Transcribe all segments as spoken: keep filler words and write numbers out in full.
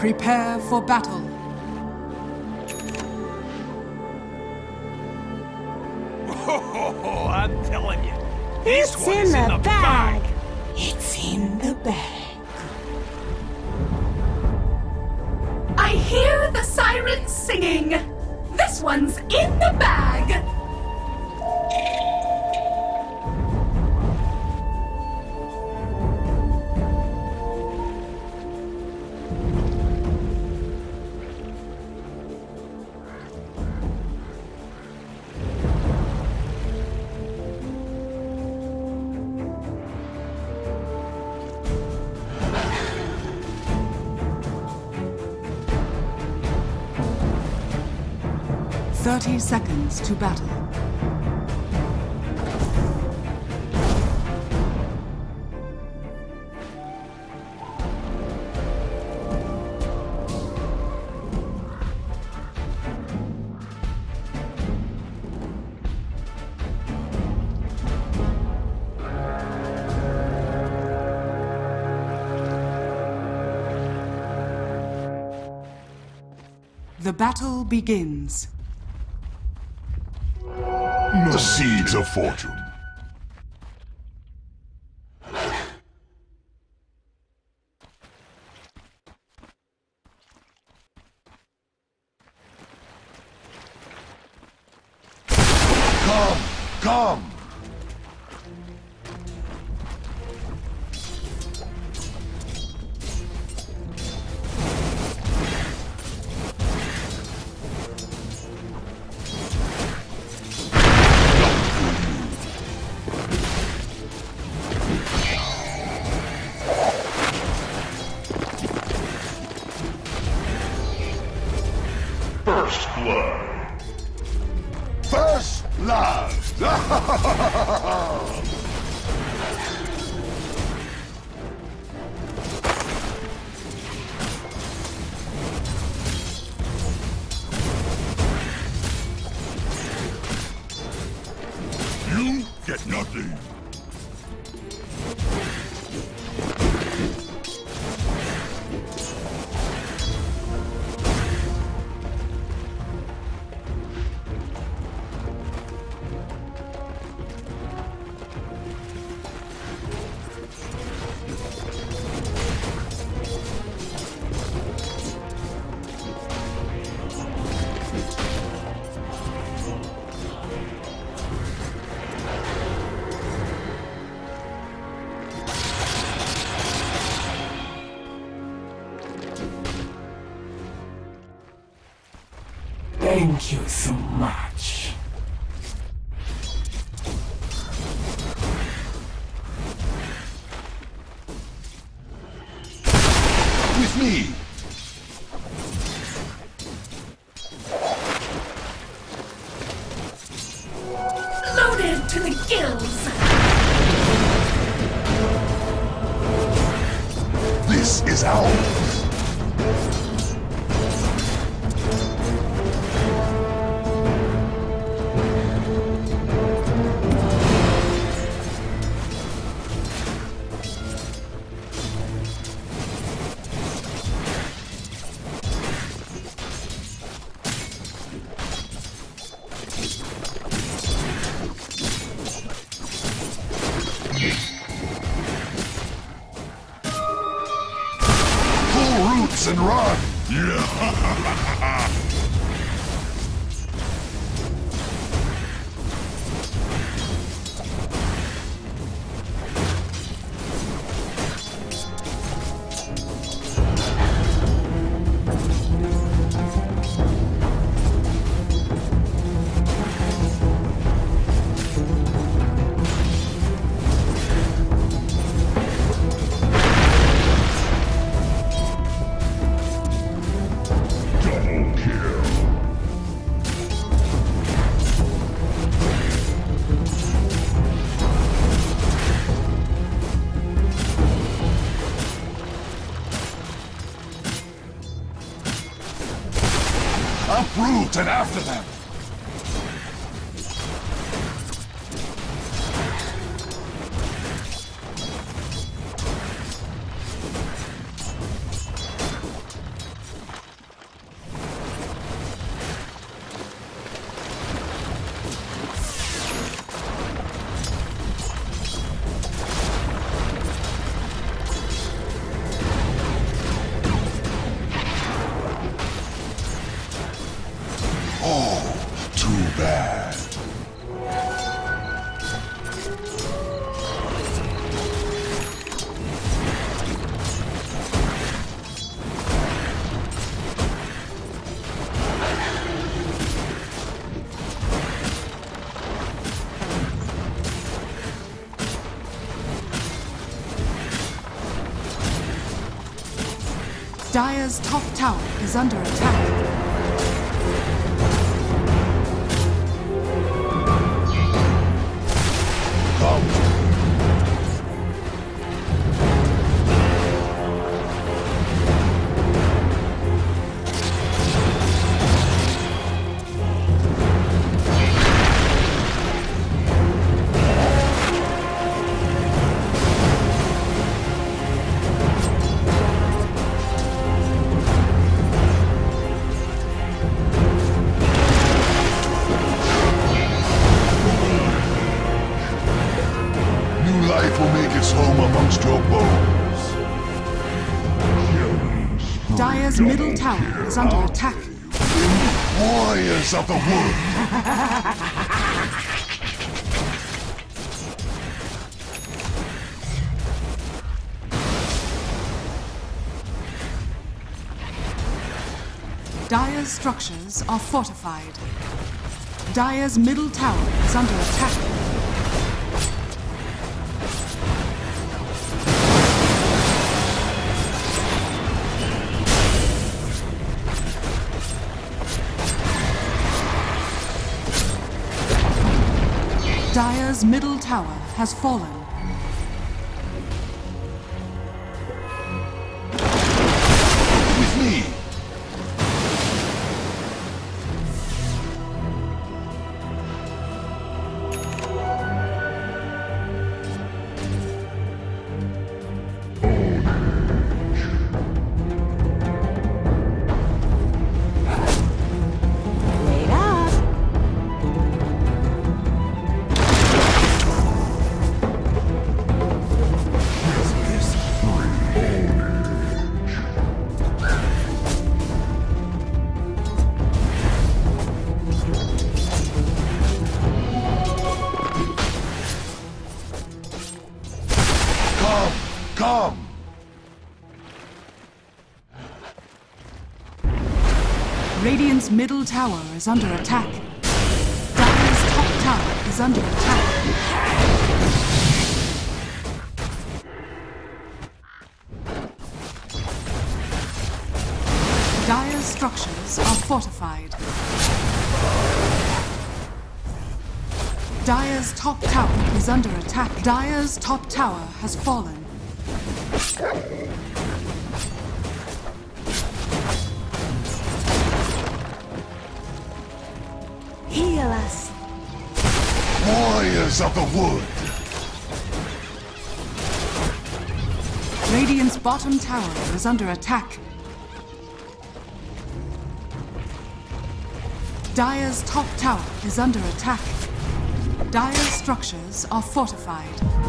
Prepare for battle. Oh, I'm telling you, this It's one in is the in the bag. bag. It's in the bag. I hear the sirens singing. This one's in the bag. Thirty seconds to battle. The battle begins. The seeds of fortune. Come, come. First blood. First blood. You get nothing. Thank you so much. With me. Loaded to the gills. This is ours. Pull roots and run. Yeah. Double kill. Uproot and after them. Dire's top tower is under attack. Life will make its home amongst your bones. Dire's middle tower is under attack. Warriors of the wood. Dire's structures are fortified. Dire's middle tower is under attack. Dire's middle tower has fallen. With me. Come! Radiant's middle tower is under attack. Dire's top tower is under attack. Dire's structures are fortified. Dire's top tower is under attack. Dire's top tower has fallen. Heal us. Warriors of the wood. Radiant's bottom tower is under attack. Dire's top tower is under attack. Dire's structures are fortified.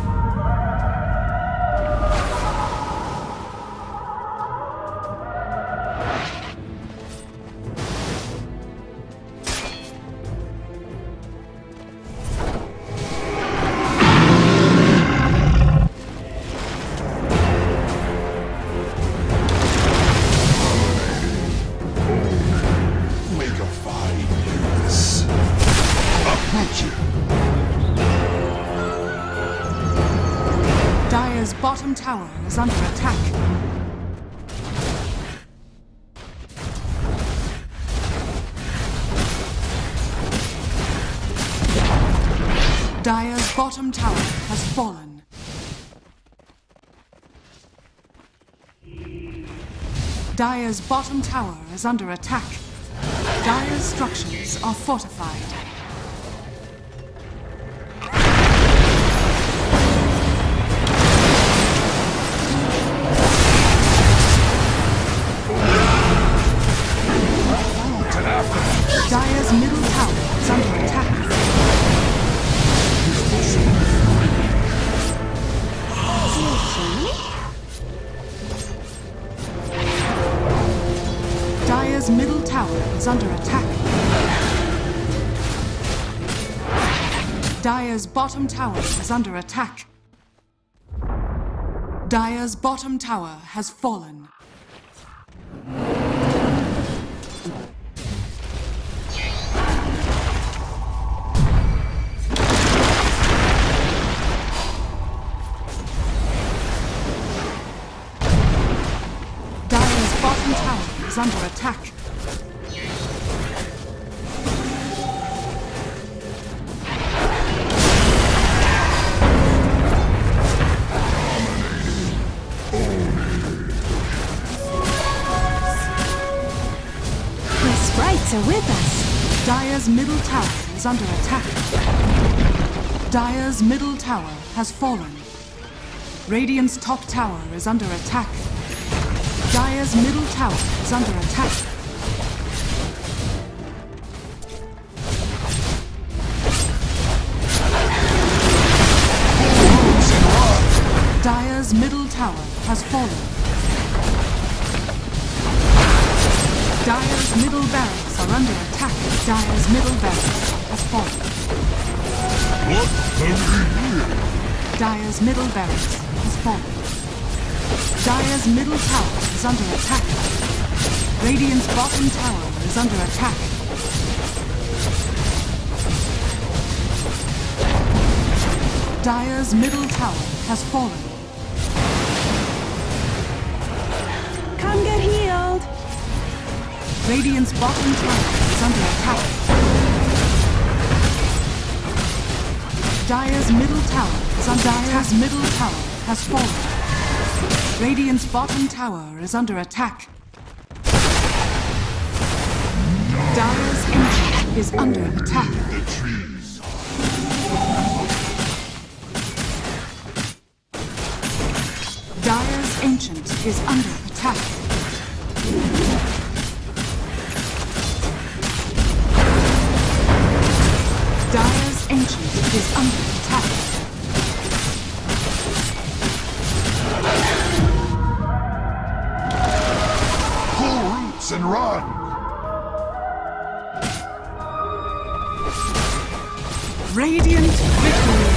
Dire's bottom tower is under attack. Dire's bottom tower has fallen. Dire's bottom tower is under attack. Dire's structures are fortified. Dire's middle tower is under attack. Dire's middle tower is under attack. Dire's bottom tower is under attack. Dire's bottom tower has fallen. Dire's bottom tower is under attack. The sprites are with us. Dire's middle tower is under attack. Dire's middle tower has fallen. Radiant's top tower is under attack. Dire's middle tower is under attack. Dire's middle tower has fallen. Dire's middle barracks are under attack. Dire's middle barracks has fallen. What have we here? Dire's middle barracks has fallen. Dire's middle tower is under attack. Radiant's bottom tower is under attack. Dire's middle tower has fallen. Come get healed. Radiant's bottom tower is under attack. Dire's middle tower is under Dire's middle tower has fallen. Radiant's bottom tower is under attack. Dire's ancient is under attack. The trees. Dire's ancient is under attack. Dire's ancient is under attack. Pull roots and run. Radiant victory!